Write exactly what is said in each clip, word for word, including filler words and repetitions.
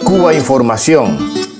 Cuba Información.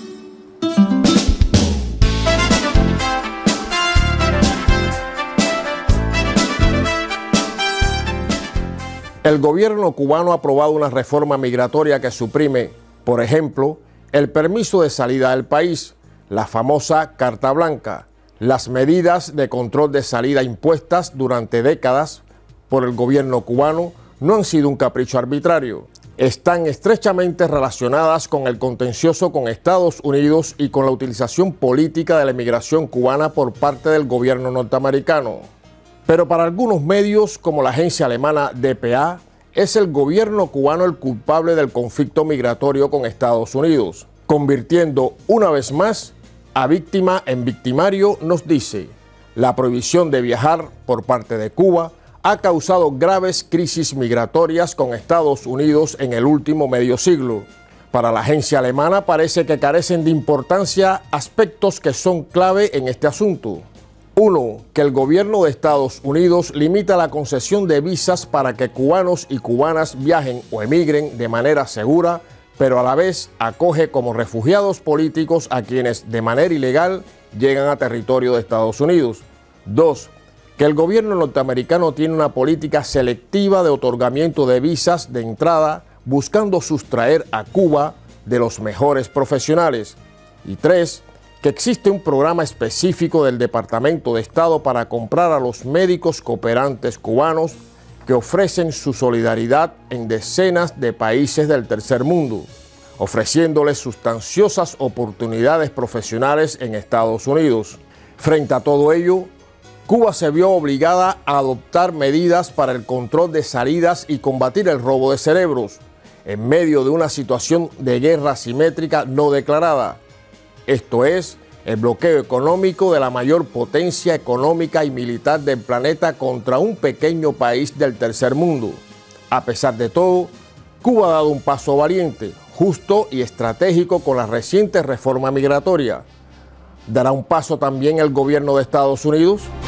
El gobierno cubano ha aprobado una reforma migratoria que suprime, por ejemplo, el permiso de salida del país, la famosa Carta Blanca, las medidas de control de salida impuestas durante décadas por el gobierno cubano no han sido un capricho arbitrario. Están estrechamente relacionadas con el contencioso con Estados Unidos y con la utilización política de la emigración cubana por parte del gobierno norteamericano. Pero para algunos medios, como la agencia alemana D P A, es el gobierno cubano el culpable del conflicto migratorio con Estados Unidos, convirtiendo una vez más a víctima en victimario. Nos dice, la prohibición de viajar por parte de Cuba ha causado graves crisis migratorias con Estados Unidos en el último medio siglo. Para la agencia alemana parece que carecen de importancia aspectos que son clave en este asunto. Uno, que el gobierno de Estados Unidos limita la concesión de visas para que cubanos y cubanas viajen o emigren de manera segura, pero a la vez acoge como refugiados políticos a quienes de manera ilegal llegan a territorio de Estados Unidos. Dos, que el gobierno norteamericano tiene una política selectiva de otorgamiento de visas de entrada, buscando sustraer a Cuba de los mejores profesionales. Y tres, que existe un programa específico del Departamento de Estado para comprar a los médicos cooperantes cubanos que ofrecen su solidaridad en decenas de países del tercer mundo, ofreciéndoles sustanciosas oportunidades profesionales en Estados Unidos. Frente a todo ello, Cuba se vio obligada a adoptar medidas para el control de salidas y combatir el robo de cerebros, en medio de una situación de guerra asimétrica no declarada. Esto es, el bloqueo económico de la mayor potencia económica y militar del planeta contra un pequeño país del tercer mundo. A pesar de todo, Cuba ha dado un paso valiente, justo y estratégico con la reciente reforma migratoria. ¿Dará un paso también el gobierno de Estados Unidos?